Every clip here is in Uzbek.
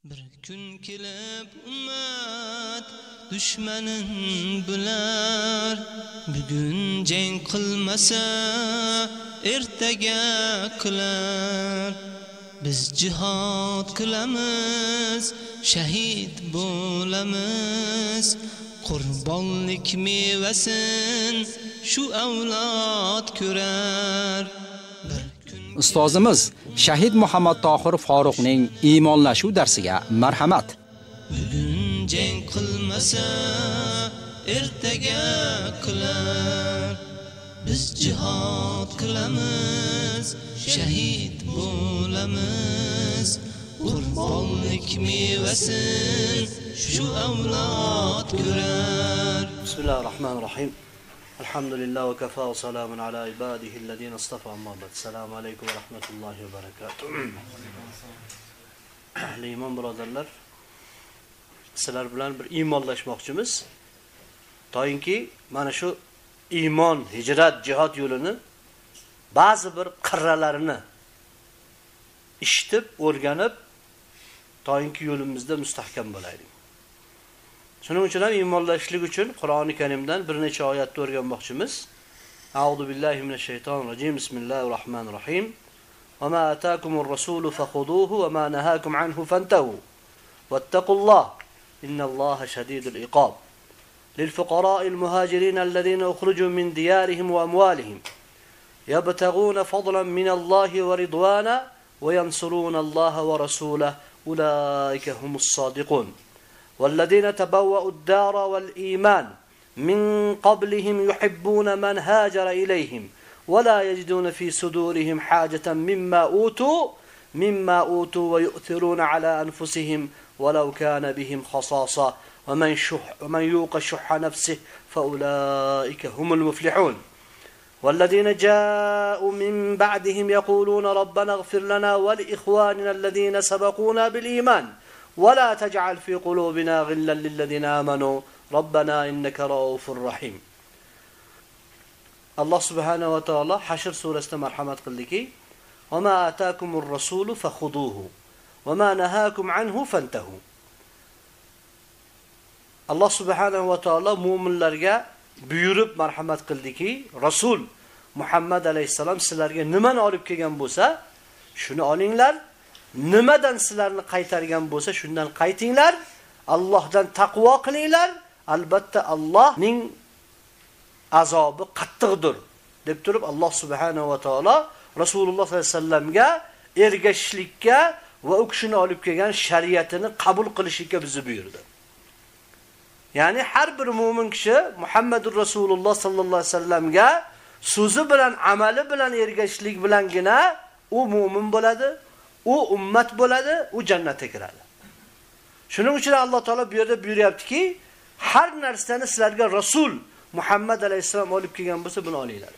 Bir kun kelib ummat düşmanın bular, bugun jang qilmasa ertaga qilar. Biz jihad qilamiz, shahid bo'lamiz, qurbonlik mevasin shu avlod ko'rar. Ustozimiz Shahid Muhammad Tohir Faruqning iymonlashuv darsiga marhamat. Bugun jang qilmasa ertaga qilar. Biz jihad qilamiz, shahid bo'lamiz, qurbonlik mevasin shu avlod ko'rar. Bismillahirrahmanirrahim. Elhamdülillahi ve kafa ve selamun ala ibadihillezine istafa amma ba'd. Selamun aleyküm ve rahmetullahi ve berekatuh. Ahli iman birodarlar, sizlar bilan bir iymonlashmoqchimiz. Toyinki mana shu iymon, hijrat, jihad yo'lini ba'zi bir qirralarini eshitib, o'rganib, toyinki yo'limizda mustahkam bo'laylik. Shuning uchun ham iymonlashlik uchun Qur'oni Karimdan bir necha oyatni o'rganmoqchimiz. A'udhu billahi minashshaytonirrojim. Bismillahirrohmanirrohim. Va ma ataakumur rasulu fakhuduhu va ma nahakum anhu fantahu. Wattaqullah. Innalloha shadidul iqab. Lilfuqara'il muhajirin alladhina ukhriju min diyarihim wa amwalihim yabtaghuna fadlan minallahi wa ridwana wa yansuruna Allaha wa rasulahu ulaika humus sadiqun. والذين تبوأوا الدار والإيمان من قبلهم يحبون من هاجر إليهم ولا يجدون في صدورهم حاجة مما أوتوا ويؤثرون على أنفسهم ولو كان بهم خصاصة ومن يوق شح نفسه فأولئك هم المفلحون والذين جاءوا من بعدهم يقولون ربنا اغفر لنا ولإخواننا الذين سبقونا بالإيمان ولا تجعل في قلوبنا غلا للذين آمنوا ربنا إنك رؤوف رحيم. Allah subhanahu wa ta'ala Hashr surasida marhamat qildiki: "Va ma ataakumur rasulu fakhuduhu va ma nahakum anhu fantahu." Allah subhanahu wa ta'ala mu'minlarga buyurib marhamat qildiki, Rasul Muhammad alayhisalom sizlarga nimani olib kelgan bo'lsa, shuni olinglar. Nimadan sizlarni qaytargan bo'lsa, shundan qaytinglar. Allohdan taqvo qilinglar. Albatta Allohning azobi qattiqdir deb turib Alloh subhanahu va taolo Rasululloh sollallohu alayhi vasallamga ergashishlikka va u kishini olib kelgan shariatini qabul qilishlikka bizni buyurdi. Ya'ni har bir mu'min kishi Muhammadur Rasululloh sollallohu alayhi vasallamga so'zi bilan, amali bilan ergashishlik bilangina u mu'min bo'ladi. U ummat bo'ladi, u jannatga kiradi. Shuning uchun Alloh taolo bu yerda buyuryaptiki, har narsani sizlarga Rasul Muhammad alayhisalom olib kelgan bo'lsa, buni olinglar.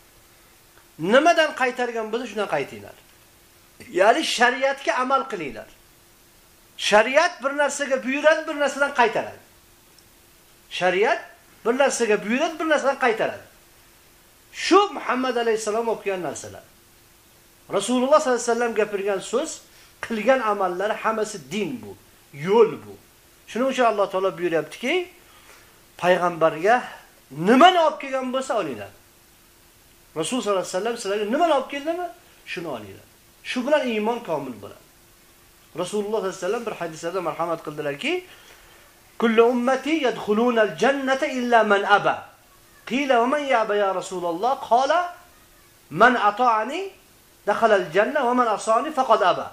Nimadan qaytargan bo'lsa, shundan qaytinglar. Ya'ni shariatga amal qilinglar. Shariat bir narsaga buyuradi, bir narsadan qaytaradi. Shariat bir narsaga buyuradi, bir narsadan qaytaradi. Shu Muhammad alayhisalom o'qigan narsalar. Rasululloh sollallohu alayhi vasallam gapirgan so'z, qilgan amallari hammasi din bu, yo'l bu. Shuning uchun Alloh taolo buyuryaptiki, payg'ambarga nimani olib kelgan bo'lsa olinglar. Rasul sollallohu alayhi vasallam sizlarga nimani olib keldimi, shuni olinglar. Shu bilan iymon komil bo'ladi. Rasululloh sollallohu alayhi vasallam bir hadisda marhamat qildilarki, kullu ummati yadkhuluna al-jannata illa man aba. Qila wa man ya'ba ya Rasululloh? Qala man ata'ani dakhala al-janna va man asani faqad aba.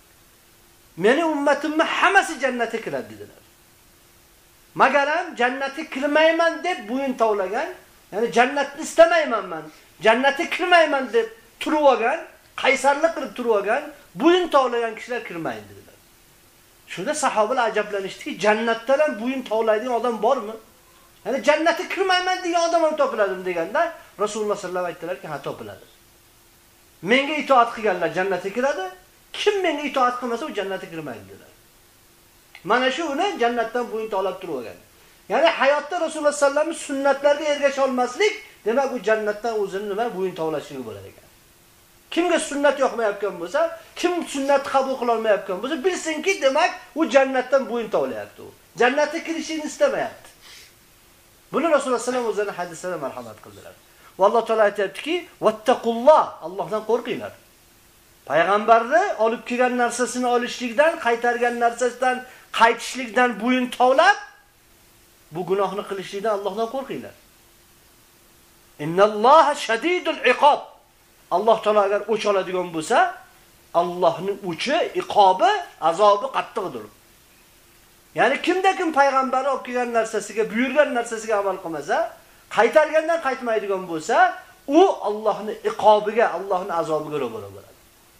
Meni ummatimni hammasi jannatga kiradi dedilar. Magaram jannatga kirmayman deb bo'yin tovlagan, ya'ni jannatni istamayman men, jannatga kirmayman deb turib olgan, qaysarlik qilib turib olgan, bo'yin tovlagan kishilar kirmaydi dedilar. Shunda sahobalar ajablanishdiki, jannatdan ham bo'yin tovlaydigan odam bormi? Ya'ni jannatga kirmayman degan odam ham topiladimi deganda, Rasululloh sallallohu alayhi vasallam aytdilarki, ha topiladi. Menga itoat qilganlar jannatga kiradi, kim menga itoat qilmasa u jannatga kirmaydi dedilar. Mana shu uni jannatdan bo'yin tovlab turib olgan. Ya'ni hayotda Rasululloh sallallohu alayhi vasallam sunnatlarga ergasha olmaslik, demak u jannatdan o'zini nima bo'yin tovlashligi bo'lar ekan. Kimga sunnat yoqmayotgan bo'lsa, kim sunnatni qabul qila olmayotgan bo'lsa, bilsinki, demak, u jannatdan bo'yin tovlayapti u. Jannatga kirishini istamayapti. Buni Rasululloh sollallohu alayhi vasallam hadisida marhamat qildilar. Va Alloh taolo aytayaptiki, "Vattaqulloh", Allohdan qo'rqinglar. Payg'ambarni olib kelgan narsasini olishlikdan, qaytargan narsasidan qaytishlikdan bo'yin tovlab, bu gunohni qilishlikdan Allohdan qo'rqinglar. Innalloha shadidul iqob. Alloh taolo agar o'ch oladigan bo'lsa, Allohning o'chi, iqobi, azobi qattiqdir. Ya'ni kim payg'ambar olib kelgan narsasiga, buyurgan narsasiga amal qilmasa, qaytargandan qaytmaydigan bo'lsa, u Allohning iqobiga, Allohning azobiga ro'baro bo'ladi.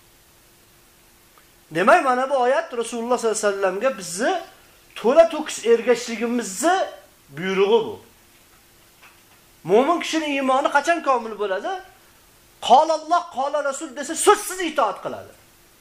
Demak, mana bu oyat Rasululloh sollallohu alayhi vasallamga bizni to'la to'kis ergashligimizni buyrug'i bu. Mo'min kishining iymoni qachon komil bo'ladi? Qolalloh, qola Rasul desa so'zsiz itoat qiladi.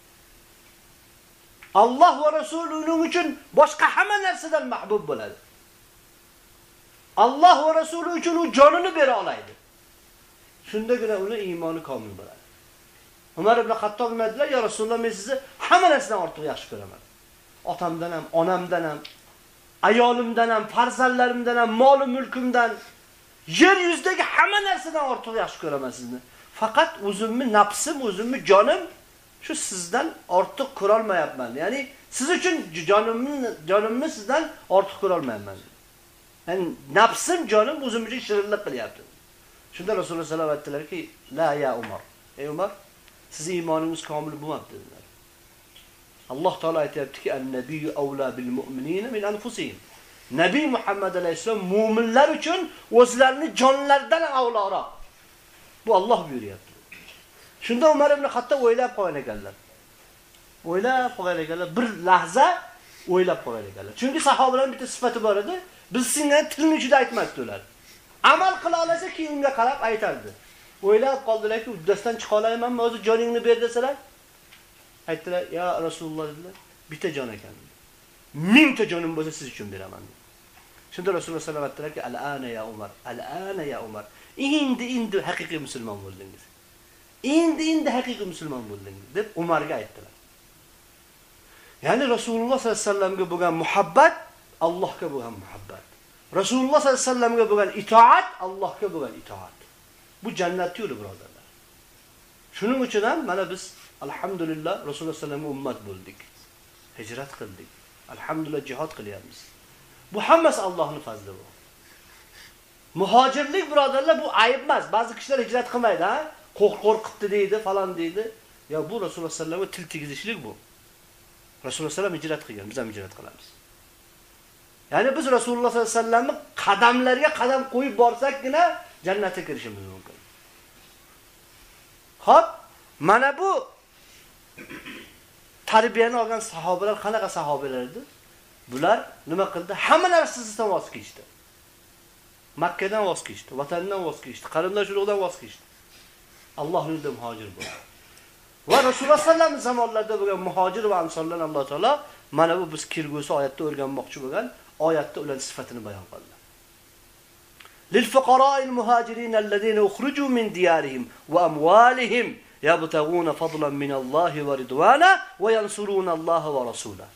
Alloh va Rasulining uchun boshqa hamma narsadan mahbub bo'ladi. Alloh va Rasuli uchun u jonini bera oladi. Shundagina uning iymoni komil bo'ladi. Umar ibn Xattob aytdilar: "Ya Rasululloh, men sizni hamma narsadan ortiq yaxshi ko'raman. Otamdan ham, onamdan ham, ayolimdan ham, farzandlarimdan ham, mol mulkimdan, yer yuzidagi hamma narsadan ortiq yaxshi ko'raman sizni. Faqat o'zimni nafsim, o'zimni jonim shu sizdan ortiq ko'ra olmayapman. Ya'ni siz uchun jonimni sizdan ortiq ko'ra olmayapman." Ya'ni nafsim, jonim o'zim uchun shirinlik qilyapti. Shunda Rasululloh sallallohu alayhi vasallam aytdilarki: "La ya Umar. Ey Umar, sizning iymoningiz komil bo'lmabdi" dedilar. Alloh taolo aytayaptiki: "An-nabiyyu awla bil mu'minina min anfusihim." Nabiy Muhammad alayhisalom mu'minlar uchun o'zlarining jonlaridan avloroq. Bu Alloh buyuryapti. Shunda Umar ibn Xattob o'ylab qolgan ekanlar. Bir lahza o'ylab qolgan ekanlar. Chunki sahobalarning bitta sifati bor edi. Biz senga tilni juda aytmasdi ular. Amal qila olsa keyin unga qarab aytardi. O'ylab qoldilarki, uddasidan chiqa olamanmi, o'zi joningni ber desalar? Aytdilar: "Ya Rasululloh" dedilar, "bitta jon ekan. 1000 ta jonim bo'lsa siz uchun beraman." Shunda Rasululloh sallallohu alayhi vasallam aytdilarki: "Al-ana ya Umar, al-ana ya Umar. Endi haqiqiy musulmon bo'ldingiz. Endi haqiqiy musulmon bo'ldingiz" deb Umarga aytdilar. Ya'ni Rasululloh sallallohu alayhi vasallamga bo'lgan muhabbat Allohga bo'lgan muhabbat. Rasululloh sallallohu alayhi vasallamga bo'lgan itoat Allohga bo'lgan itoat. Bu jannat yo'li, birodarlar. Shuning uchun ham mana biz alhamdulillah Rasululloh sallallohu alayhi vasallamga ummat bo'ldik. Hijrat qildik. Alhamdulillah jihad qilyapmiz. Bu hammasi Allohning fazli bu. Muhojirlik, birodarlar, bu ayib emas. Ba'zi kishilar hijrat qilmaydi, ha? Qo'rqitdi deydi, falan deydi. Ya bu Rasululloh sallallohu alayhi vasallamga til tegizishlik bu. Rasululloh sallallohu alayhi vasallam hijrat qilgan, biz ham hijrat qilamiz. Ya'ni biz Rasululloh sallallohu alayhi vasallamning qadamlariga qadam qo'yib borsakgina jannatga kirishimiz mumkin. Xo'p, mana bu tarbiyani olgan sahobalar qanaqa sahobalar edi? Bular nima qildi? Hamma narsasidan voz kechdi. Makkadan voz kechdi, vatandan voz kechdi, qarindosh-urug'dan voz kechdi. Alloh yo'lida muhojir bo'ldi. Va Rasululloh sallallohu alayhi vasallam zamonlarida bo'lgan muhojir va ansorlarni Alloh taolo mana bu biz kelgusi oyatda o'rganmoqchi bo'lgan oyatda ularning sifatini bayon qildi. Lil fuqara'il muhajirin allazina ukhruju min diyarihim va amwalihim yabtaguna fadlan min Allohi va ridwana va yansuruna Alloha va rasulahu.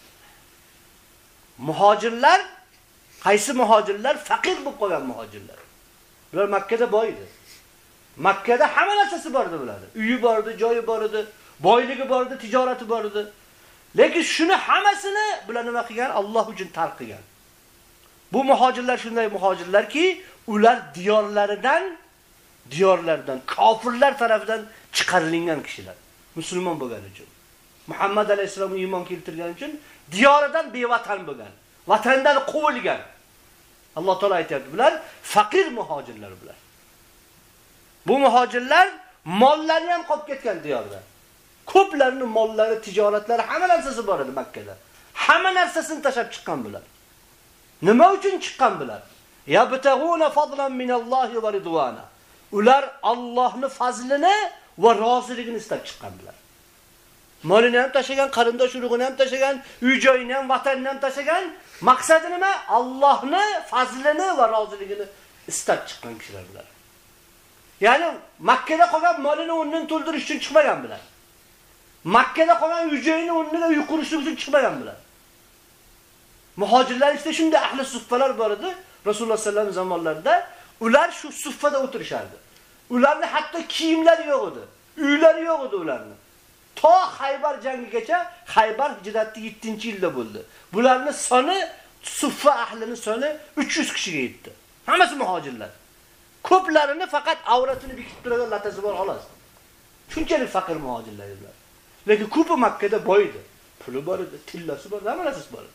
Muhojirlar, qaysi muhojirlar? Faqir bo'lib qolgan muhojirlar. Ular Makkada boy edi. Makkada hamma narsasi bor edi bularning. Uyi bor edi, joyi bor edi, boyligi bor edi, tijorati bor edi. Lekin shuni hammasini bular nima qilgan? Alloh uchun tark qilgan. Bu muhojirlar shunday muhojirlarki, ular diyorlardan kofirlar tarafidan chiqarilgan kishilar. Musulmon bo'lgan uchun. Muhammad alayhisolamga iymon keltirgan uchun diyoridan bevatan bo'lgan. Vatandan quvilgan. Alloh taolo aytayapti, bular faqir muhojirlar bular. Bu muhojirlar mollari ham qolib ketgan diyorda. Ko'plarining mollari, tijoratlari, hamma narsasi bor edi Makkada. Hamma narsasini tashab chiqqan bular. Nima uchun chiqqan bular? Yabtaguna fadlan minallohi va ridwana. Ular Allohning fazlini va roziligini istab chiqqan bular. Molini ham tashagan, qarindosh urug'ini ham tashagan, uy-joyini ham, vatanini ham tashagan. Maqsadi nima? Allohning fazlini va roziligini istab chiqqan kishilar bular. Ya'ni Makka da qolgan molini o'rnini to'ldirish uchun chiqmagan bular. Makka da qolgan uyini o'rniga uy qurishlik uchun chiqmagan bular. Muhojirlar işte shunday ahli suffalar bor edi. Rasululloh sallallohu alayhi vasallam zamonlarida ular shu suffada o'tirishardi. Ularning hatto kiyimlari yo'q edi. Uylari yo'q edi ularning. To Xaybar jangigacha, Xaybar hijratning 7-yilda bo'ldi. Bularning soni, suffa ahlining soni 300 kishiga yetdi. Hammasi muhojirlar. Ko'plarini faqat avratini bekitib turgan latasi bor xolos. Shunchalik faqir muhojirlar edilar. Lekin ko'pi Makkada boy edi. Puli bor edi, tillasi bor, hamma narsasi bor.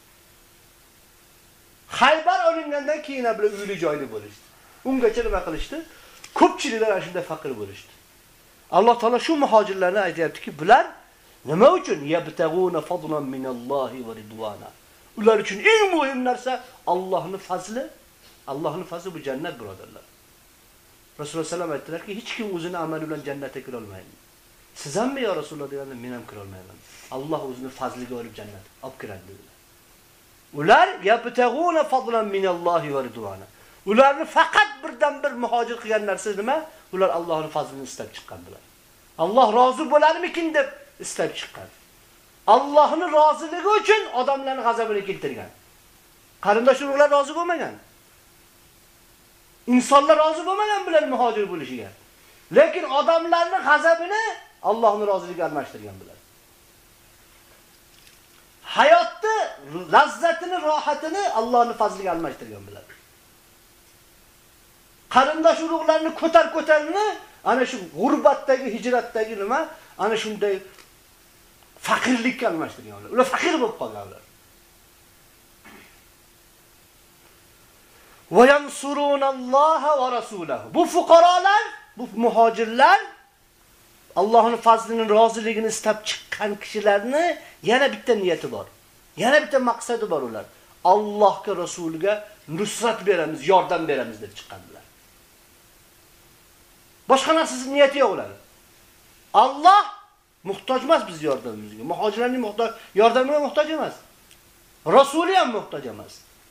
Xaybar olingandan keyin bular uyli joyli bo'lishdi. Ungacha nima qilishdi? Ko'pchiliklar shunda faqir bo'lishdi. Alloh taolo shu muhojirlarni aytayaptiki, bular nima uchun yabtaguna fadlan minallohi va ridwana. Ular uchun eng muhim narsa Allohning fazli. Allohning fazli bu jannat birodarlar. Rasululloh sallam aytdilarki, hech kim o'zining amali bilan jannatga kira olmaydi. Siz hammi yo Rasululloh deganda men ham kira olmayman. Alloh o'zining fazliga olib jannatga olib kiradi dedilar. Ular yabtaguna fadlan minallohi va ridwana. Ularni faqat birdan bir muhojir qilgan narsa nima? Ular Allohning fazlini istab chiqqanlar. Alloh rozi bo'larmikin deb istab chiqqan. Allohning roziligi uchun odamlarning g'azabini keltirgan. Qarindosh urug'lar rozi bo'lmagan. İnsanlar rozi bo'lmagan bilan muhojir bo'lishiga. Lekin odamlarning g'azabini Allohning roziligiga almashtirgan bilan. Hayotni lazzatini, rohatini Allohning fazliga almashtirgan bilan. Qarindosh urug'larni ko'tarini ana shu g'urbatdagi, hijratdagi nima? Ana shunday faqirlikka almashtirganlar. Ular faqir bo'lib qolganlar. Ve yansurunalloha ve rasulahu. Bu fuqarolar, bu muhojirlar Allohning fazlining roziligini istab chiqqan kishilarni yana bitta niyati bor. Yana bitta maqsadi bor ular. Allohga, rasuliga nusrat beramiz, yordam beramiz deb chiqqanlar. Boshqa narsasiz niyati yo'q ular. Alloh muhtoj emas biz yordamimizga. Muhojirlarning yordamiga muhtoj emas. Rasuli ham muhtoj emas.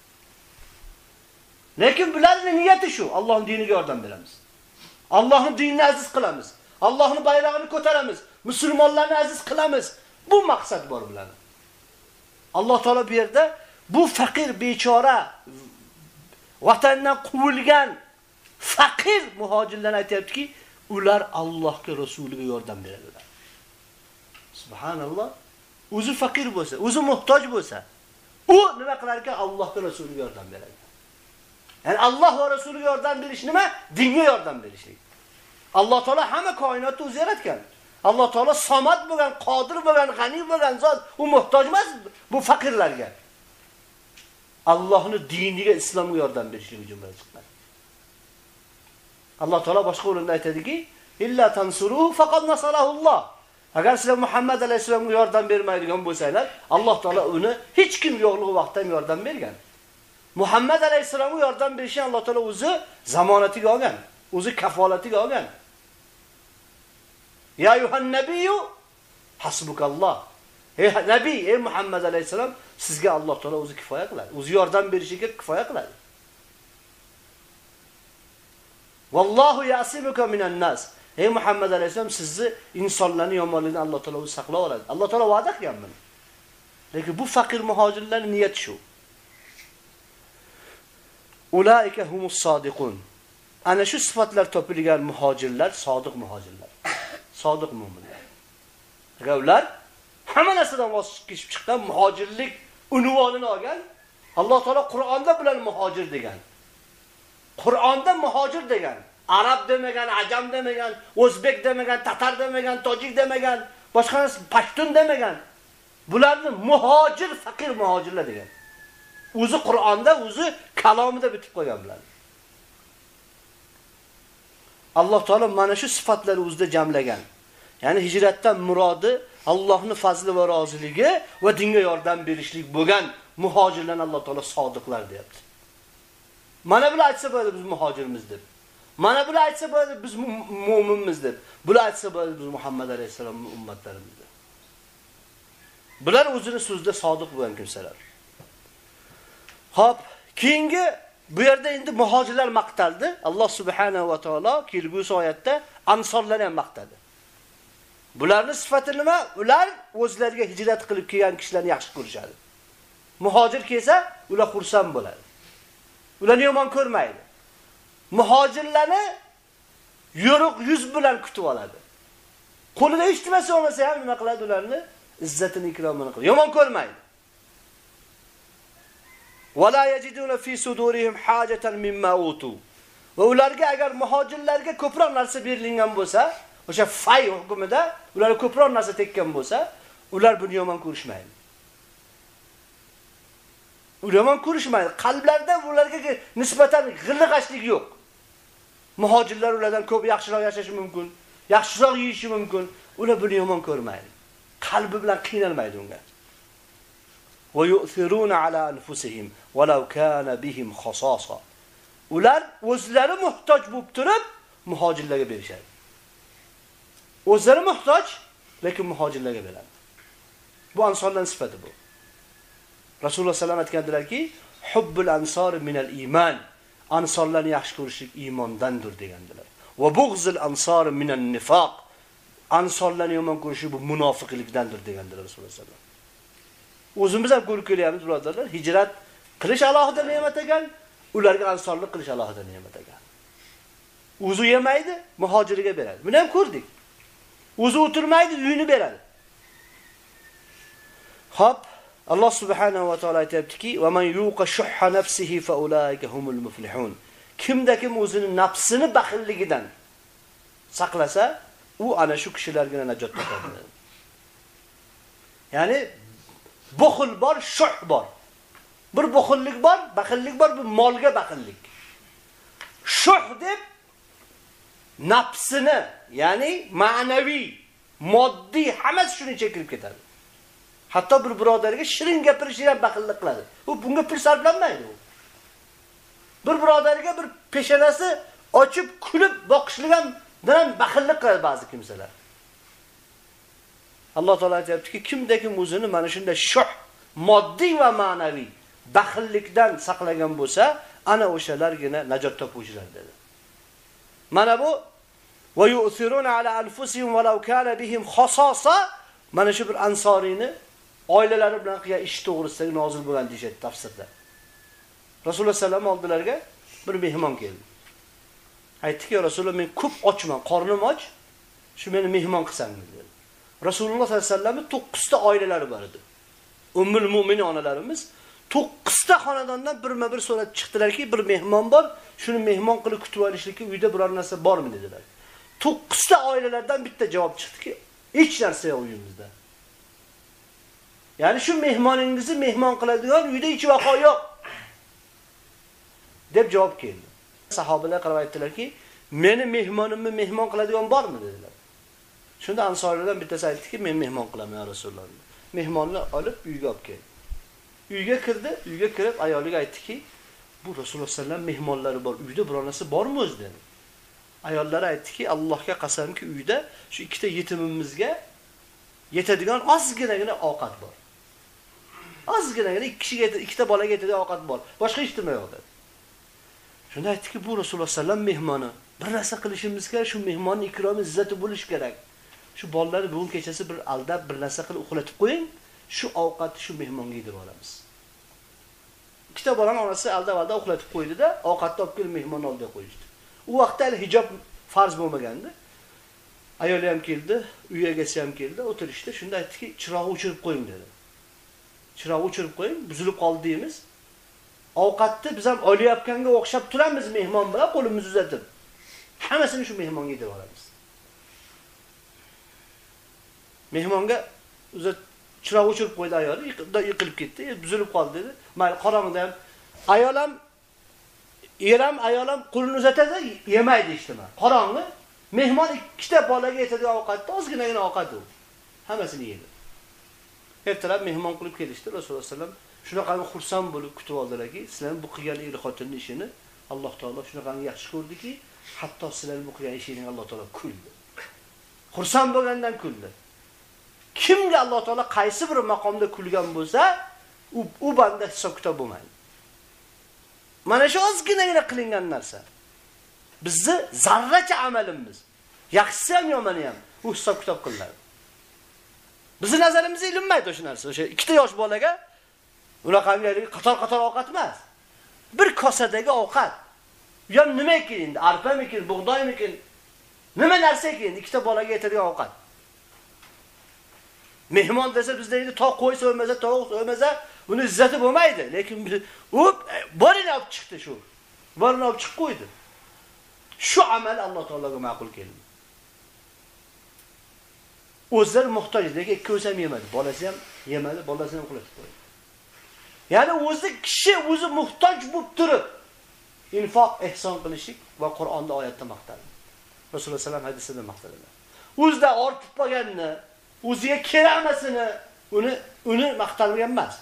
Lekin bularning niyati shu, Allohning diniga yordam beramiz. Allohning dinini aziz qilamiz. Allohning bayrog'ini ko'taramiz. Musulmonlarni aziz qilamiz. Bu maqsad bor bularning. Alloh taolo bu yerda bu faqir, bechora, vatandan quvilgan faqir muhojirlarni aytayaptiki, ular Allohga, rasuliga yordam beradilar. Subhanalloh. O'zi faqir bo'lsa, o'zi muhtoj bo'lsa, u nima qilar ekan? Allohga, rasuliga yordam beradi. Yani Allah ve Resulü'ye yordam berish nima? Dinga yordam berishlik. Alloh taolo hamma koinotni o'zi yaratgan. Alloh taolo somad bo'lgan, qodir bo'lgan, g'ani bo'lgan zot, u muhtoj emas bu faqirlarga. Allohning diniga, islomga yordam berishlik uchun bo'lib chiqqan. Alloh taolo boshqa o'rinda aytadiki, illa tansuruhu faqad nasarahulloh. Agar sizlar Muhammad alayhisolamga yordam bermaydigan bo'lsanglar, Alloh taolo uni hech kim yo'qligi vaqtda ham yordam bergan. Muhammad alayhisolamga yordam berishni Alloh taolo o'zi zamonatiga olgan, o'zi kafolatiga olgan. Ya yuhan nabiyyu hasbukalloh. Ey nabiy, ey Muhammad alayhisolam, sizga Alloh taolo o'zi kifoya qiladi. O'zi yordam berishiga kifoya qiladi. Vallohu ya'simuka minan nas. Ey Muhammad alayhisolam, sizni insonlarning yomonligidan Alloh taolo o'zi saqlab oladi. Alloh taolo va'da qilgan buni. Lekin bu faqir muhojirlarning niyati shu. Ulaika humus sodiqun. Ana shu sifatlar topilgan muhojirlar sodiq muhojirlar. Sodiq mu'minlar. Agar ular hamma narsadan voz kechib chiqqan muhojirlik unvonini olgan, Alloh taolo Qur'onda bilan muhojir degan. Qur'onda muhojir degan. Arab demagan, ajam demagan, o'zbek demagan, tatar demagan, tojik demagan, boshqa pashtun demagan. Bularni muhojir, faqir muhojirlar degan. O'zi Qur'onda, o'zi kalomida bitib qo'ygan bular. Alloh taolo mana shu sifatlarni o'zida jamlagan. Ya'ni hijratdan murodi Allohning fazli va roziligi va dinga yordam berishlik bo'lgan muhojirlarni Alloh taolo sodiqlar deyapti. Mana bular aytsa bo'ladi biz muhojirmiz deb. Mana bular aytsa bo'ladi biz mu'minmiz deb. Bular aytsa bo'ladi biz Muhammad alayhisolamning ummatlarimiz deb. Bular o'zini so'zida sodiq bo'lgan kimsalar. Xo'p, keyingi bu yerda endi muhojirlar maqtaldi. Alloh subhanahu va taolo kelgusi oyatda ansorlarni ham maqtadi. Bularning sifati nima? Ular o'zlariga hijrat qilib kelgan kishilarni yaxshi ko'rishadi. Muhojir kelsa, ular xursand bo'ladi. Ularni yomon ko'rmaydi. Muhojirlarni yo'ruq yuz bilan kutib oladi. Qo'lida hech nima bo'lmasa ham nima qiladi ularni? Izzatini, ikromini qiladi. Yomon ko'rmaydi. Wala yajiduna fi sudurihim hajatan mimma utu. Va ularga agar muhojirlarga ko'proq narsa berilgan bo'lsa, o'sha fay hukmida ularga ko'proq narsa tekkan bo'lsa, ular buni yomon ko'rishmaydi. Ular yomon ko'rishmaydi. Qalblarida ularga nisbatan g'illig'ashlik yo'q. Muhojirlar ulardan ko'p yaxshiroq yashashi mumkin, yaxshiroq yeyishi mumkin. Ular buni yomon ko'rmaydi. Qalbi bilan qiynalmaydi unga. Va yu'thiruna ala anfusihim walau kana bihim khasasa. Ular o'zlari muhtoj bo'lib turib muhojirlarga berishadi. O'zlari muhtoj, lekin muhojirlarga beradi. Bu ansorlarning sifati bu. Rasululloh sallallohu alayhi vasallam aytganlarki, hubbul ansor minal iman. Ansorlarni yaxshi ko'rishlik iymondandir degandilar. Va bughzul ansor minan nifoq. Ansorlarni yomon ko'rish bu munofiqlikdandir degandilar Rasululloh sallallohu alayhi vasallam. O'zimiz ham ko'rib kelyapmiz, birodarlar. Hijrat qilish alohida ne'mat ekan, ularga ansorlik qilish alohida ne'mat ekan. O'zi yemaydi, muhojiriga beradi. Buni ham ko'rdik. O'zi o'tirmaydi, uyini beradi. Xo'p, Alloh subhanahu va taolo aytayaptiki: "Va man yuqa shuhha nafsihi fa ulaika humul muflihun." Kimda kim o'zining nafsini baxilligidan saqlasa, u ana shu kishilarga najot topadi. Ya'ni buxul bor, shuh bor. Bir buxullik bor, baxillik bor, bu molga baxillik. Shuh deb nafsini, ya'ni ma'naviy, moddiy hammasi shuni chekirib ketadi. Hatto bir birodarga shirin gapirishni ham baxillik qiladi. U bunga pul sarflanmaydi u. Bir birodarga bir peshonasi ochib kulib boqishlik ham bilan baxillik qiladi ba'zi kimsalar. Alloh taolo aytayaptiki, kimda kim o'zini mana shunday shuh, moddiy va ma'naviy baxillikdan saqlagan bo'lsa, ana o'shalargina najot topuvchilar dedi. Mana bu va yu'thiruna ala anfusihim walau kana bihim khasasa, mana shu bir ansoriyni oilalari bilan qilgan ish to'g'risida nozil bo'lgan deyshadi tafsirda. Rasululloh sallam oldilariga bir mehmon keldi. Aytdiki, Rasululloh, men ko'p ochman, qornim och, shu meni mehmon qilsangiz dedi. Rasululloh sallallohu alayhi vasallamning 9 ta oilalari bor edi. Ummul mu'minin onalarimiz 9 ta xonadondan birma-bir so'rab chiqdilarki, bir mehmon bor, shuni mehmon qilib kutib olishlikka uyda biror narsa bormi dedilar. 9 ta oilalardan bitta javob chiqdiki, hech narsa yo'q uyimizda. Ya'ni shu mehmoningizni mehmon qiladigan uyda hech vaqo yo'q deb javob keldi. Sahobalar qarab aytdilarki, meni mehmonimni mehmon qiladigan bormi dedilar. Shunda ansorlardan bittasi aytdiki, men mehmon qilaman ya Rasululloh. Mehmonni olib uyga olib keldi. Uyga kirdi, uyga kirib ayoliga aytdiki, bu Rasululloh sallam mehmonlari bor, uyda biror narsa bormi o'zi dedi. Ayollari aytdiki, Allohga qasamki uyda shu ikkita yetimimizga yetadigan ozginagina ovqat bor. Ozginagina ikkita bolaga yetadigan ovqat bor. Boshqa hech nima yo'q dedi. Shunda aytdiki, bu Rasululloh sallam mehmoni. Bir narsa qilishimiz kerak, shu mehmonning ikromi, izzati bo'lish kerak. Shu bolalarni bugun kechasi bir aldab bir narsa qilib uxlatib qo'ying, shu ovqatni shu mehmonga yedirib olamiz. Ikkita bolani onasi aldab uxlatib qo'ydi-da, ovqatni olib kelib mehmon oldiga qo'yishdi. U vaqtda hali hijob farz bo'lmagandi. Ayoli ham keldi, uy egasi ham keldi, o'tirishdi. Shunda aytdiki, chiroqni o'chirib qo'ying dedi. Chiroqni o'chirib qo'ying, buzilib qoldi deymiz. Ovqatni biz ham olayotganga o'xshab turamiz mehmon bilan qo'limizni uzatib. Hammasini shu mehmonga yedirib olamiz. Mehmonga uzat chiroq o'chirib qo'ydi ayoli, yiqilib ketdi, buzilib qoldi dedi. Mayli qorong'ida ham ayol ham ayol ham qo'lini uzatadi, yemaydi hech nima. Qorong'i, mehmon ikkita bolaga yetadigan ovqatni ozginagina ovqat u. Hammasini yedi. Ertalab mehmon qilib kelishdi Rasululloh sallam. Shunaqa xursand bo'lib kutib oldilarki, sizlar bu qilgan er-xotinning ishini Alloh taolo shunaqa yaxshi ko'rdiki, hatto sizlar bu qilgan ishingni Alloh taolo kuldi. Xursand bo'lgandan kuldi. Kimga Alloh taolo qaysi bir maqomda kulgan bo'lsa, u banda hisob kitob bo'lmaydi. mana shu ozginagina qilingan narsa. Bizni zarracha amalimiz, yaxshisi ham yomoni ham u hisob kitob qilinadi. Bizning nazarimizga ilinmaydi o'sha narsa. O'sha ikkita yosh bolaga unaqangi qator ovqat emas. Bir kosadagi ovqat. Bu ham nima ekan endi? Arpamikin, bug'doymikin? Nima narsa ekan endi ikkita bolaga yetadigan ovqat? Mehmon desa bizda endi toq qo'y so'ymasa, tovuq so'ymasa, uni izzati bo'lmaydi. Lekin u borini olib chiqdi shu. Borini olib chiqib qo'ydi. Shu amal Alloh taologa ma'qul keldi. O'zlari muhtoj, lekin ikkovsi ham yemadi. Bolasi ham yemadi, bolasini ham uxlatib qo'ydi. Ya'ni o'zi kishi o'zi muhtoj bo'lib turib infoq, ihson qilishlik va Qur'onda oyatda maqtaladi. Rasululloh sallam hadisida maqtaladi. O'zida ortib qolganini, o'ziga kerakmasini uni maqtalgan emas.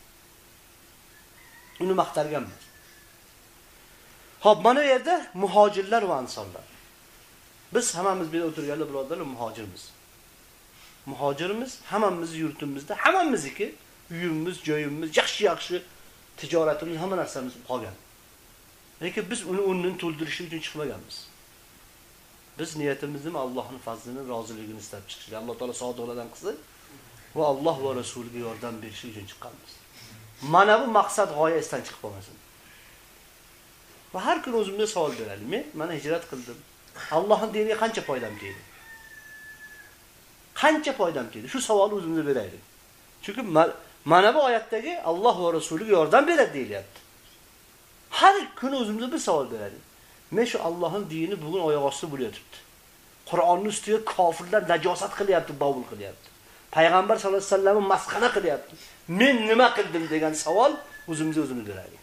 Uni maqtalgan emas. Xo'p, mana bu yerda muhojirlar va ansonlar. Biz hammamiz bu yerda o'tirganlar birodarlar muhojirmiz. Muhojirimiz hammamiz yurtimizda, hammamizniki uyimiz, joyimiz, yaxshi tijoratimiz, hamma narsamiz qolgan. Lekin biz uni o'rnini to'ldirish uchun chiqmaganmiz. Biz niyatimiz nima? Allohning fazlini, roziligini istab chiqishlik. Alloh taolo sodiqlardan qilsin va Alloh va rasuliga yordam berish uchun chiqqanmiz. Mana bu maqsad g'oya esdan chiqib qolmasin. Va har kun o'zimga savol beraylik. Men mana hijrat qildim. Allohning diniga qancha foydam tegdi? Qancha foydam tegdi? Shu savolni o'zimizga beraylik. Chunki mana bu oyatdagi Alloh va rasuliga yordam beradi deyilyapti. Har kun o'zimizga bir savol beraylik. Men shu Allohning dinini bugun oyoq ostida bo'layotibdi. Qur'onning ustiga kofirlar najosat qilyapti, bovul qilyapti. Payg'ambar sollallohu alayhi vasallamni masxara qilyapti. Men nima qildim degan savol o'zimizga beraylik.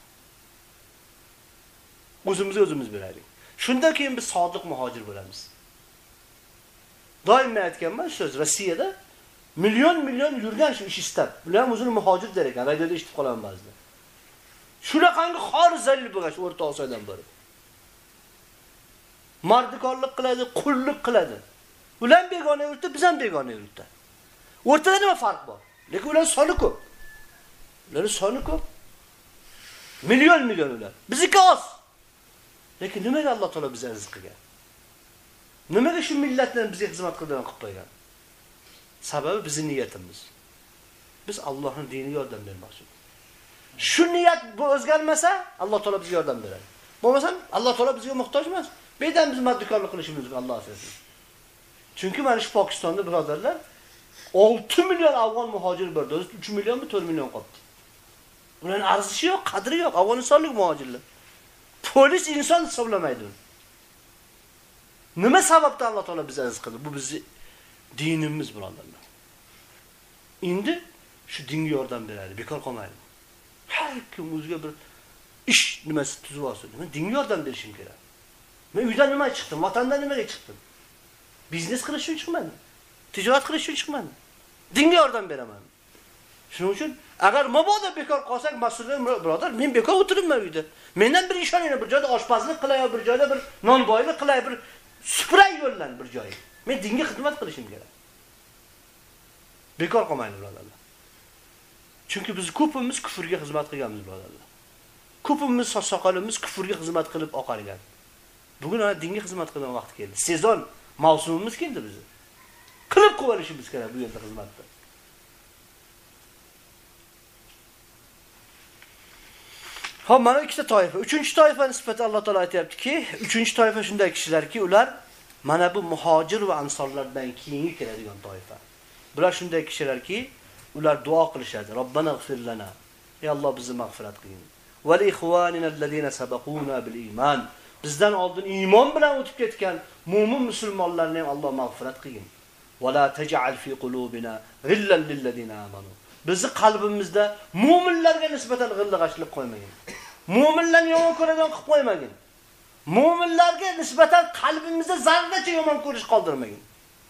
O'zimiz beraylik. Shundan keyin biz sodiq muhojir bo'lamiz. Doim men aytganman, shu Rossiyada million yurgan shu ish istab. Bular ham o'zini muhojir der ekan, radioda eshitib qolaman ba'zida. Shunaqangi xor zalil bo'lgan shu O'rta Osiyodan biri. Mardikorlik qiladi, qullik qiladi. Ular begona yurtda, biz ham begona yurtda. O'rtada nima farq bor? Lekin ular soni ko'p. Ularning soni ko'p. Million ular. Bizniki oz. Lekin nimaga Alloh taolo bizni aziz qilgan? Nimaga shu millatlar bizga xizmat qiladigan qilib qo'ygan? Sababi bizning niyatimiz. Biz Allohning diniga yordam bermoqchimiz. Shu niyat bu o'zgarmasa, Alloh taolo bizga yordam beradi. Bo'lmasa, Alloh taolo bizga muhtoj emas. Bedan biz mardikorlik qilishimiz mumkin Alloh asrasin. Chunki mana shu Pokistonda birodarlar 6 million afg'on muhojir bor. 3 millionmi 4 million qoldi. Ularning arzishi yo'q, qadri yo'q. Afg'onistonlik muhojirlar. Polis inson hisoblamaydi. Nima sababdan Alloh taolo bizni aziz qildi? Bu bizning dinimiz birodarlar. Endi shu dinga yordam beradi, bekor qolmaydi. Har kim o'ziga bir ish nimasi tuzib olsin. Men dinga yordam berishim kerak. Men uydan nima chiqdim? Vatandan nimaga chiqdim? Biznes qilish uchun chiqmadim. Tijorat qilish uchun chiqmadim. Dinga yordam beraman. Shuning uchun agar mabodo bekor qolsak, mas'ullar birodar, men bekor o'tiribman uyda. Mendan bir ish oling, bir joyda oshpazlik qilay, bir joyda bir nonboylik qilay, bir supuray yo'llan bir joyga. Men dinga xizmat qilishim kerak. Bekor qolmaydi birodarlar. Chunki biz ko'pimiz kufrga xizmat qilganmiz birodarlar. Ko'pimiz soqolimiz kufrga xizmat qilib oqargan. Bugun ana dinga xizmat qilgan vaqt keldi. Sezon mavsumimiz keldi bizni. Qilib qo'yishimiz kerak bu yerda xizmatda. Ha, mana ikkita toifa. Uchinchi toifa nisbati Alloh taolo aytayaptiki, uchinchi toifa shunday kishilarki, ular mana bu muhojir va ansorlardan keyingi keladigan toifa. Bular shunday kishilarki, ular duo qilishadi. Robbana g'fir lana. Ey Alloh bizni mag'firat qilgin. Va li ikhwanina allazina sabaquna bil iman. Bizdan oldin iymon bilan o'tib ketgan mu'min musulmonlarni ham Alloh mag'firat qilgin. Va la taj'al fi qulubina ghillan lil ladina amanu. Bizni qalbimizda mu'minlarga nisbatan g'illig'ashlik qo'ymagin. Mu'minlarni yomon ko'radigan qilib qo'ymagin. Mu'minlarga nisbatan qalbimizda zarracha yomon ko'rish qoldirmagin.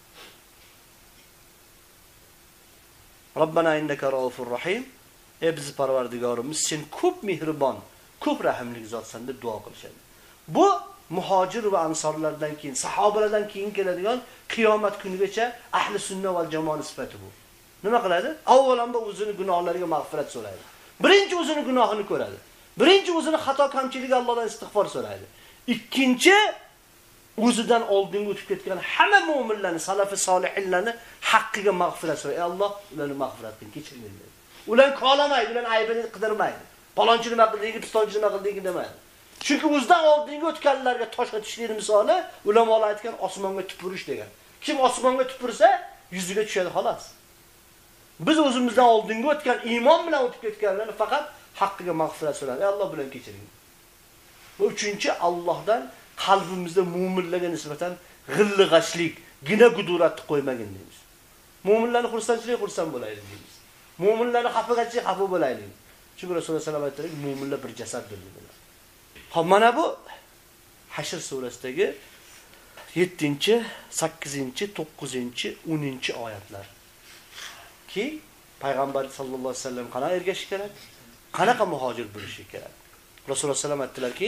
Robbana innaka raufur rahim. Ey bizni Parvardigorimiz, sen ko'p mehribon, ko'p rahimli zotsan deb duo qilishadi. Bu muhojir va ansorlardan keyin, sahobalardan keyin keladigan qiyomat kunigacha ahli sunna va jamoat sifati bu. Nima qiladi? Avvalambor o'zining gunohlariga mag'firat so'raydi. Birinchi o'zining gunohini ko'radi. Birinchi o'zini xato kamchiligi Allohdan istig'for so'raydi. Ikkinchi o'zidan oldinga o'tib ketgan hamma mu'minlarni, salafi solihinlarni haqqiga mag'firat so'raydi. Ey Alloh, ularni mag'firat qil, kechiring deydi. Ular qolamaydi, ular aybini qidirmaydi. Palonchi nima qildingiz, pistonchi nima qildingiz demaydi. Chunki o'zidan oldinga o'tganlarga tosh otishlik misoli ulamolar aytgan osmonga tupurish degan. Kim osmonga tupursa, yuziga tushadi xolos. Biz o'zimizdan oldinga o'tgan iymon bilan o'tib ketganlarni faqat haqqiga mag'firat so'raymiz. Ey Alloh bilan kechiring. Va uchinchi, Allohdan qalbimizda mu'minlarga nisbatan g'illig'ashlik, gina guduratni qo'ymagin deymiz. Mu'minlarni xursand bo'laylik deymiz. Mu'minlarni xafa bo'laylik. Chunki Rasululloh sallallohu alayhi vasallam mu'minlar bir jasaddir dedilar. Xo'p, mana bu Hashr surasidagi 7-chi, 8-chi, 9-chi, 10-chi oyatlar. Ki payg'ambar sallallohu alayhi vasallam qanaqa ergashish kerak? Qanaqa muhojir bo'lishi kerak? Rasululloh sallam aytdilarki,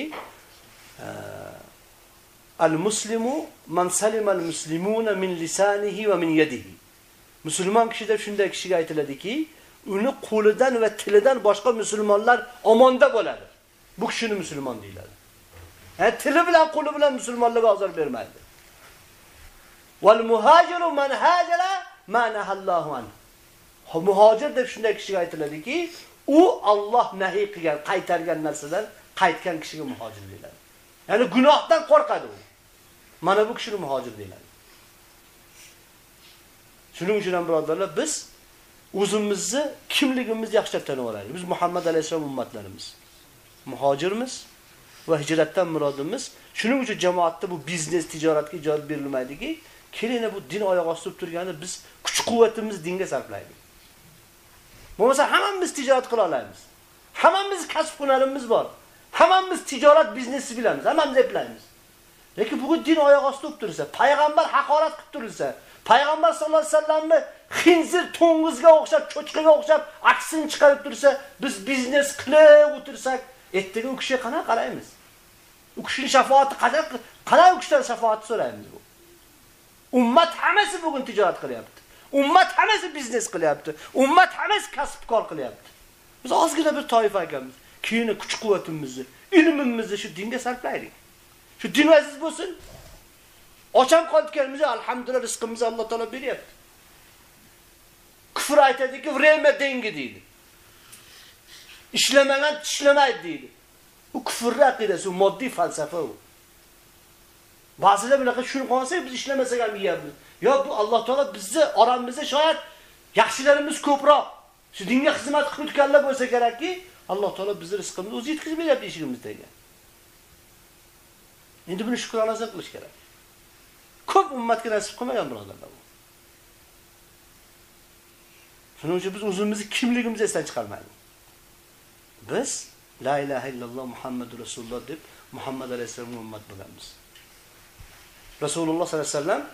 al-muslimu man salima al-muslimuna min lisanihi va min yadihi. Musulmon kishi deb shunday kishiga aytiladiki, uni qo'lidan va tilidan boshqa musulmonlar omonda bo'ladi. Bu kishini musulmon deyiladi. Yani tili bilan qo'li bilan musulmonlarga ozor bermaydi. Wal muhajiru man hajara ma nahallahu an. Muhojir deb shunday kishiga aytiladiki, u Alloh nahiy qilgan, qaytargan narsadan qaytgan kishiga muhojir deyiladi. Ya'ni gunohdan qo'rqadi u. Mana bu kishini muhojir deyiladi. Shuning uchun ham birodarlar, biz o'zimizni kimligimizni yaxshilab tanib olaylik. Biz Muhammad alayhisolam ummatlarimiz. Muhojirmiz va hijratdan murodimiz. Shuning uchun jamoatda bu biznes, tijoratga ijozat berilmaydiki, keling bu din oyoq ostida turganda biz kuch-quvvatimizni dinga sarflaylik. Bo'lmasa hammamiz tijorat qila olamiz. Hammamiz kasb hunarimiz bor. Hammamiz tijorat biznesi bilamiz, hammamiz eplaymiz. Lekin bugun din oyoq ostida tursa, payg'ambar haqorat qilib turilsa, payg'ambar sallallohu alayhi vasallamni xinzir to'ng'izga o'xshab, cho'chqaga o'xshab aksini chiqarib tursa, biz biznes qilib o'tirsak, ertaga u kishiga qanaqa qaraymiz? U kishining shafoati qanaqa u kishidan shafoat so'raymiz bu? Ummat hammasi bugun tijorat qilyapti. Ummat hammasi biznes qilyapti. Ummat hammasi kasbkor qilyapti. Biz ozgina bir toifa ekanmiz. Keyin kuch-quvvatimizni, ilmimizni shu dinga sarflaylik. Shu din aziz bo'lsin. Ocham qolganimizda alhamdulillah rizqimizni Alloh taolo beryapti. Kufr aytadiki, "Vrema dengi" deydi. Ishlamagan tishlamaydi deydi. Bu kufrning aqidasi, moddiy falsafa u. Ba'zilar bunaqa shuni qolsa biz ishlamasak ham yeyamiz. Yo, bu Alloh taolo bizni oramizda shoyat yaxshilarimiz ko'proq shu dinga xizmat qilib o'tganlar bo'lsa kerakki, Alloh taolo bizni rizqimizni o'zi yetkazib beryapti eshigimizga. Endi buni shukronasi qilish kerak. Ko'p ummatga nasib qilmagan birodarlar bu. Shuning uchun biz o'zimizni kimligimizni esdan chiqarmaylik. Biz la ilaha illalloh Muhammadur Rasululloh deb Muhammad alayhisolamga ummat bo'lamiz. Rasululloh sollallohu alayhi vasallam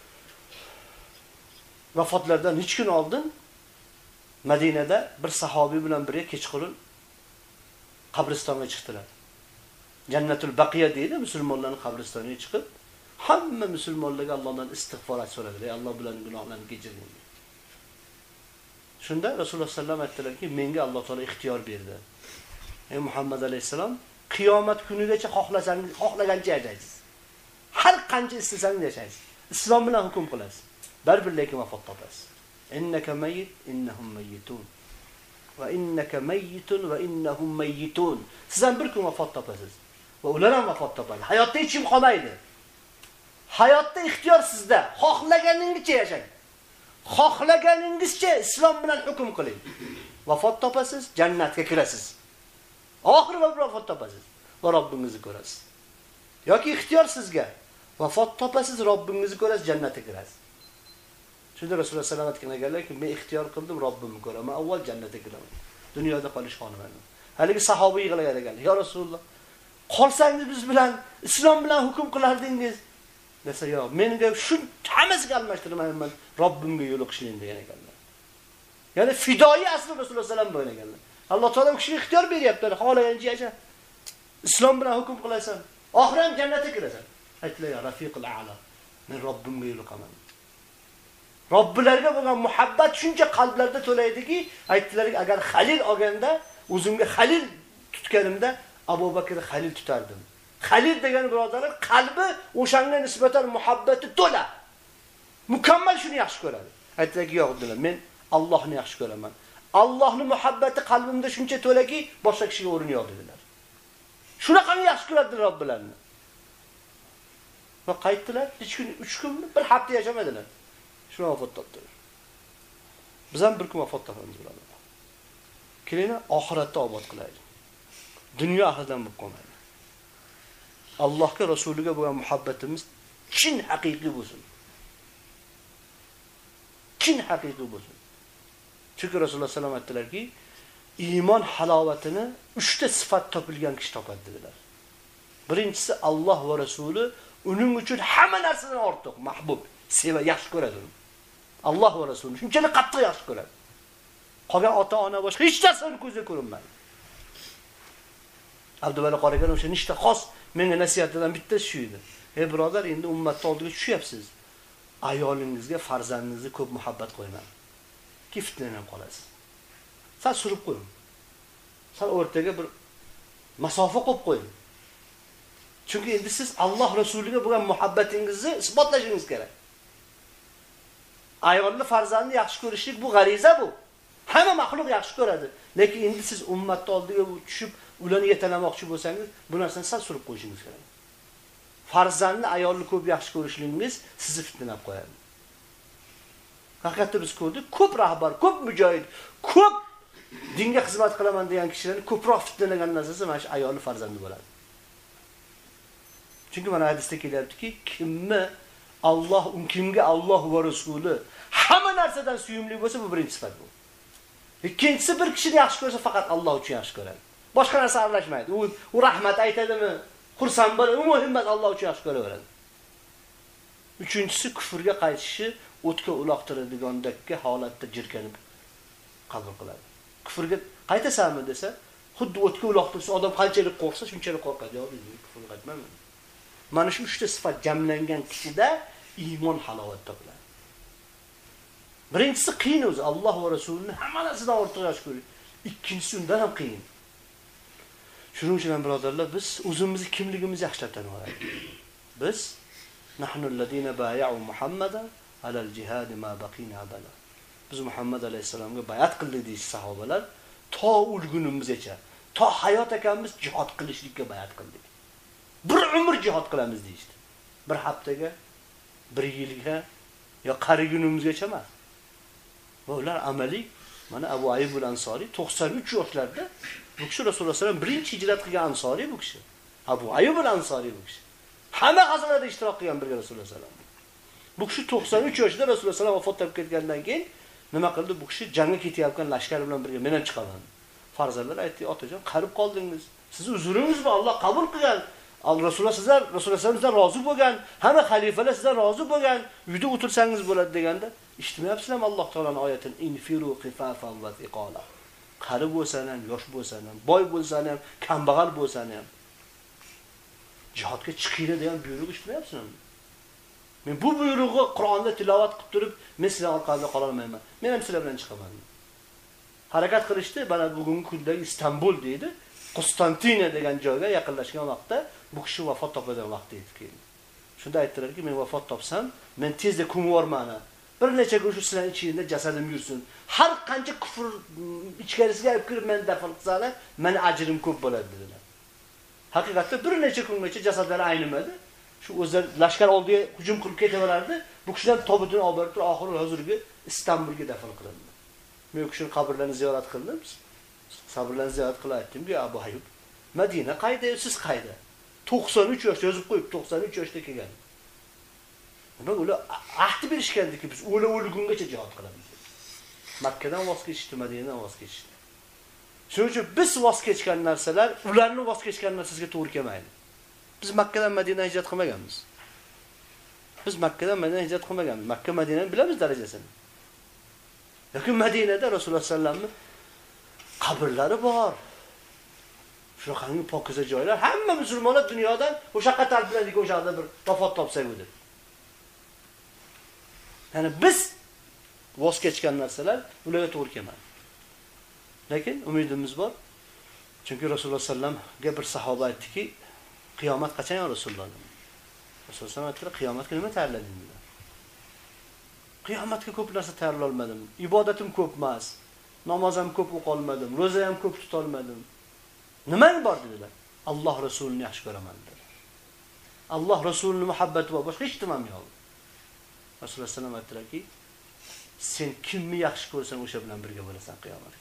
vafotlaridan hech kun oldin Madinada bir sahobiy bilan birga kechqurun qabristonga chiqdilar. Jannatul Baqiya deydi, musulmonlarning qabristoniga chiqib, hamma musulmonlarga Allohdan istig'for so'radilar. Ey Alloh bilan gunohlarni kechiring. Shunda Rasululloh sallallohu alayhi vasallam aytdilarki, menga Alloh taolo ixtiyor berdi. Ey Muhammad alayhisalom, qiyomat kunigacha xohlasangiz, xohlagancha yashaysiz. Har qancha istasangiz yashaysiz. Islom bilan hukm qilasiz. Bir-birlarga vafot topasiz. Innaka mayyit, innahum mayyitun. Va innaka mayyitun va innahum mayyitun. Siz ham bir kun vafot topasiz. Va ular ham vafot topadi. Hayotda hech kim qolmaydi. Hayotda ixtiyor sizda. Xohlaganingizcha yashang. Xohlaganingizcha islom bilan hukm qiling. Vafot topasiz, jannatga kirasiz. Oxiri vafot topasiz va Robbingizni ko'rasiz. Yoki ixtiyor sizga. Vafot topasiz, Robbingizni ko'rasiz, jannatga kirasiz. Shunda Rasululloh sallallohu alayhi vasallam aytganlarki, men ixtiyor qildim, Robbimni ko'raman, avval jannatga kiraman. Dunyoda qolish xohlamayman. Haligi sahoba yig'lagan ekan. Ya Rasululloh, qolsangiz biz bilan islom bilan hukm qilardingiz. Desa, yo'q, menga shu hammasiga almashtirmayman, Robbimga yo'liqishlayman degan ekanlar. Ya'ni fidoi asli Rasululloh sallallohu alayhi vasallam bo'lganlar. Alloh taolo u kishiga ixtiyor beryapti, xohlagancha yasha. Islom bilan hukm qilasan, oxiri ham jannatga kirasan. Aytdilar, ya Rafiqul a'la, men Robbimga yo'liqaman. Robbilarga bo'lgan muhabbat shuncha qalblarda to'laydiki, aytdilarki, agar Halil olganda, o'zimga Halil tutganimda Abu Bakr Halil tutardim. Halil degan birodarlar qalbi o'shanga nisbatan muhabbati to'la. Mukammal shuni yaxshi ko'radi. Aytdiki, yo'q dedilar, men Allohni yaxshi ko'raman. Allohning muhabbati qalbimda shuncha to'laki, boshqa kishiga o'rin yo'q dedilar. Shunaqangi yaxshi ko'radi Robbilarni. Va qaytdilar, 3 kun, bir hafta yashamadilar. Shuna vafot topdilar. Biz ham bir kun vafot topamiz ularga. Kelinglar oxiratda obod qilaylik. Dunyo ahlidan bo'lib qolmaylik. Allohga, Rasuliga bo'lgan muhabbatimiz chin haqiqiy bo'lsin. Chin haqiqiy bo'lsin. Chunki Rasululloh sallallohu alayhi vasallam aytdilarki, iymon halovatini 3 ta sifat topilgan kishi topadi dedilar. Birinchisi Alloh va Rasuli uning uchun hamma narsadan ortiq mahbub, seva, yaxshi ko'radi uni. Alloh va Rasuli shunchalik qattiq yaxshi ko'radi. Qolgan ota-ona boshqa hech narsani ko'zga ko'rinmaydi. Abduvali qorigan o'sha nishta xos menga nasihatlardan bittasi shu edi. Ey birodar, endi ummatni oldiga tushyapsiz. Ayolingizga, farzandingizga ko'p muhabbat qo'ymang. Ki fitnadan qolasiz. Sal surib qo'ying. Sal o'rtaga bir masofa qo'yib qo'ying. Chunki endi siz Alloh Rasuliga bo'lgan muhabbatingizni isbotlashingiz kerak. Ayolni, farzandni yaxshi ko'rishlik bu g'ariza bu. Hamma maxluq yaxshi ko'radi. Lekin endi siz ummatni oldiga tushib, ularni yetalamoqchi bo'lsangiz, bu narsani sal surib qo'yishingiz kerak. Farzandni, ayolni ko'p yaxshi ko'rishligingiz sizni fitnalab qo'yadi. Haqiqatda biz ko'rdik, ko'p rahbar, ko'p mujohid, ko'p dinga xizmat qilaman degan kishilarni ko'proq fitnalagan narsasi mana shu ayolni, farzandi bo'ladi. Chunki mana hadisda kelyaptiki, kimga Alloh va Rasuli hamma narsadan suyumli bo'lsa, bu birinchi sifat bu. Ikkinchisi, bir kishini yaxshi ko'rsa faqat Alloh uchun yaxshi ko'radi. Boshqa narsa aralashmaydi. U rahmat aytadimi, xursand bo'ladi, u muhim emas, Alloh uchun yaxshi ko'raveradi. Uchinchisi, kufrga qaytishi o'tga uloqtiradagandagi holatda jirkanib qabul qiladi. Kufrga qaytasanmi desa, xuddi o'tga uloqtirsa, odam qanchalik qo'rqsa, shunchalik qo'rqadi. Yo'q, kufrga qaytmayman. Mana shu 3 ta sifat jamlangan kishida iymon halovat topiladi. Birinchisi qiyin o'zi, Alloh va Rasulini hamma narsadan ortiq yaxshi ko'rish. Ikkinchisi undan ham qiyin. Shuning uchun birodarlar, biz o'zimizni kimligimizni yaxshilab tanib olaylik. Biz nahnul-ladina bay'u Muhammadan alal jihad ma baqina abada. Biz Muhammad alayhisolamga bay'at qildik deydi sahobalar, to o'lgunimizgacha, to hayot ekanmiz jihad qilishlikka bay'at qildik. Bir umr jihad qilamiz deydi. Bir haftaga, bir yilga yo qarigunimizgacha emas. Va ular amaliy, mana Abu Ayyub al-Ansoriy 93 yoshlarda bu kishi Rasululloh sallallohu alayhi vasallam birinchi hijrat qilgan Ansoriy bu kishi. Abu Ayyub al-Ansoriy bu kishi. Hamma g'azotlarda ishtirok qilgan birga Rasululloh sallallohu alayhi vasallam. Bu kishi 93 yoshida Rasululloh sallallohu alayhi vasallam vafot etib ketgandan keyin nima qildi? Bu kishi jangga ketayotgan lashkar bilan birga men ham chiqaman. Farzandlar aytdi, otajon, qarib qoldingiz. Siz uzuringiz bor, Alloh qabul qilgan. Rasululloh sizdan rozi bo'lgan, hamma xalifalar sizdan rozi bo'lgan, uyda o'tirsangiz bo'ladi deganda, eshitmayapsizlarmi Alloh taolaning oyatini infiru qifafan va thiqala. Qari bo'lsan ham, yosh bo'lsan ham, boy bo'lsan ham, kambag'al bo'lsan ham jihodga chiqinglar degan buyruq eshitmayapsizlarmi? Men bu buyruqni Qur'onda tilovat qilib turib, men sizlar orqangizda qola olmayman. Men ham sizlar bilan chiqaman. Harakat qilishdi, mana bugungi kundagi Istanbul deydi, Konstantina degan joyga yaqinlashgan vaqtda bu kishi vafot topadigan vaqt yetib keldi. Shunda aytdilarki, men vafot topsam, men tezda ko'mib yuborman. Bir necha kun shu sizlarning ichingizda jasadim yursin. Har qancha kufr ichkarisiga olib kirib men dafn qilsalar, meni ajrim ko'p bo'ladi dedilar. Haqiqatda bir necha kungacha jasadlari aynimadi. Shu o'zlar lashkar oldiga hujum qilib ketaverardi. Bu kishilar tobutini olib borib, oxiri hozirgi Istanbulga dafn qilindi. Men u kishining qabrlarini ziyorat qildim. Sabrlarni ziyorat qilib aytdim, "Ya Abu Ayyub, Madina qayda, siz qayda?" 93 yoshda yozib qo'yib, 93 yoshda kelgan. Nima ular ahd berishgandiki, biz o'lgungacha jihad qilamiz. Makkadan voz kechishdi, Madinadan voz kechishdi. Shuning uchun biz voz kechgan narsalar, ularni voz kechgan narsasiga to'g'ri kelmaydi. Biz Makkadan Madinaga hijrat qilmaganmiz. Biz Makkadan Madinaga hijrat qilmaganmiz. Makka Madinani bilamiz darajasini. Lekin Madinada Rasululloh sallallohu alayhi vasallam qabrlari bor. Shunaqangi pokiza joylar, hamma musulmonlar dunyodan o'sha qatar bilaniki o'sha yerda bir vafot topsak edi. Ya'ni biz voz kechgan narsalar ularga to'g'ri kelmadi. Lekin umidimiz bor. Chunki Rasululloh sallamga bir sahoba aytdiki, qiyomat qachon ya Rasululloh? Rasululloh sallam aytdilar, qiyomatga nima tayyorlading dedilar. Qiyomatga ko'p narsa tayyorlolmadim. Ibodatim ko'p emas. Namoz ham ko'p o'qiy olmadim, roza ham ko'p tuta olmadim. Nimang bor dedilar? Alloh Rasulini yaxshi ko'raman dedilar. Alloh Rasulining muhabbati bor, boshqa hech nimam yo'q. Rasululloh sallam aytdilarki, sen kimni yaxshi ko'rsang o'sha bilan birga bo'lasan qiyomatga.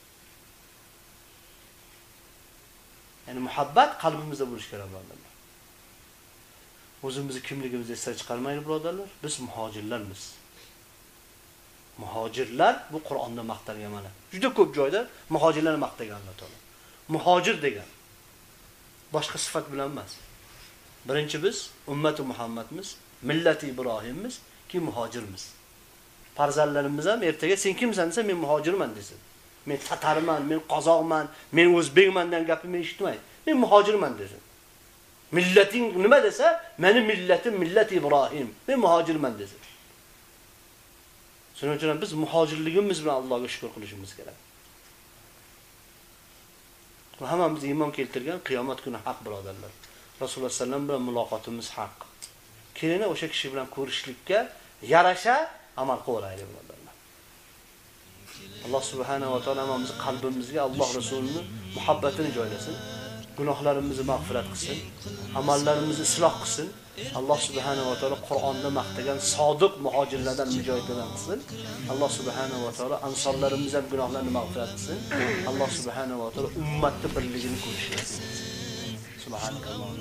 Ya'ni muhabbat qalbimizda bo'lishi kerak birodarlar. O'zimizni kimligimizni esdan chiqarmaylik birodarlar. Biz muhojirlarmiz. Muhojirlar bu Qur'onda maqtalgan mana. Juda ko'p joyda muhojirlarni maqtagan Alloh taolo. Muhojir degan boshqa sifat bilan emas. Birinchi biz ummati Muhammadmiz, millati Ibrohimmiz, ki muhojirmiz. Farzandlarimiz ham ertaga sen kimsan desa men muhojirman desin. Men tatarman, men qozoqman, men o'zbekman degan gapni men eshitmayman. Men muhojirman desin. Millating nima desa, meni millatim millati Ibrohim. Men muhojirman desin. Shuning uchun biz muhojirligimiz bilan Allohga shukr qilishimiz kerak. Bu hammamiz iymon keltirgan qiyomat kuni haq birodarlar. Rasululloh sallam bilan muloqotimiz haq. Keyin o'sha kishi bilan ko'rishlikka yarasha amal qilaylik birodarlar. Alloh subhanahu va taolo hammamiz qalbimizga Alloh Rasulining muhabbatini joylasin. Gunohlarimizni mag'firat qilsin, amallarimizni isloh qilsin. Alloh subhanahu va taolo Qur'onda maqtagan sodiq muhojirlardan mujohidlardan qilsin. Alloh subhanahu va taolo ansorlarimiz ham gunohlarini mag'firat qilsin. Alloh subhanahu va taolo ummatni birligini ko'rishsin. Subhanakalloh.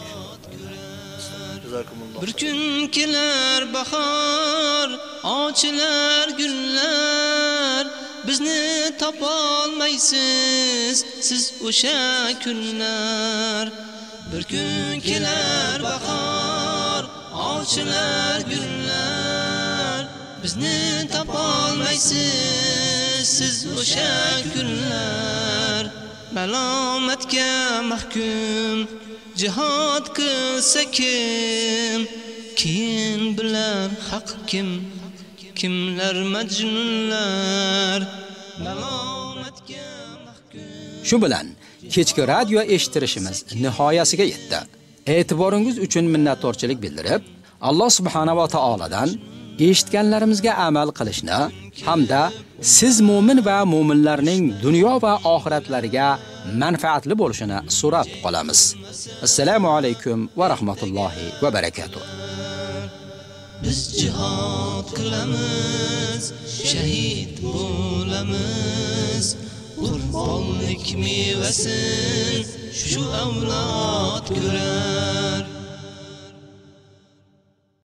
Bir kun kelar bahor, ochilar gullar. Bizni topolmaysiz siz o'sha kunlar. Bir kun kelar bahor, ochilar gullar. Bizni topolmaysiz siz o'sha kunlar. Malomatga mahkum jihad qilsa kim? Keyin bilar haq kim? Kimlar majnunlar? Malomatga mahkum. Shu bilan kechki radio eshittirishimiz nihoyasiga yetdi. E'tiboringiz uchun minnatdorchilik bildirib, Alloh subhanahu va taoladan eshitganlarimizga amal qilishni hamda siz mu'min va mu'minlarning dunyo va oxiratlariga manfaatli bo'lishini so'rab qolamiz. Assalomu alaykum va rahmatullohi va barakatuh. Biz jihad qilamiz, shahid bo'lamiz. Qurbonlik mevasin shu avlod ko'rar.